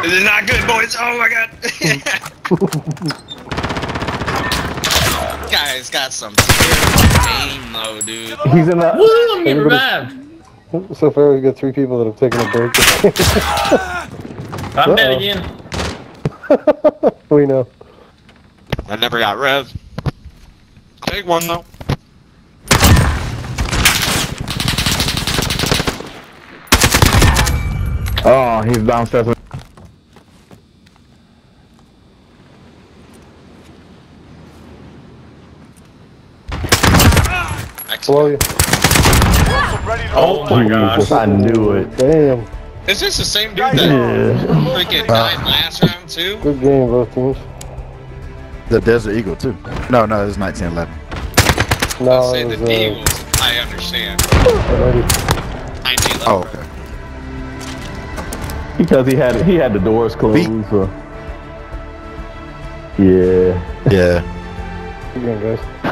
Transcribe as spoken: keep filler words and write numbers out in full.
This is not good, boys. Oh my god. Guy's got some terrible aim, though, dude. He's in that. Woo! I'm getting revived. So far, we've got three people that have taken a break. I'm dead again. We know. I never got rev. Big one though. Oh, he's downstairs. Below you. Oh my gosh. I knew it. Damn. Is this the same dude that Yeah. freaking died last round too? Good game, both teams. The Desert Eagle too. No, no, it was nineteen eleven. No, I'll say it the was, uh, Eagles. I understand. Renetti. nineteen eleven. Oh, okay. Because he had he had the doors closed. Beat. So. Yeah. Yeah. Good game, guys.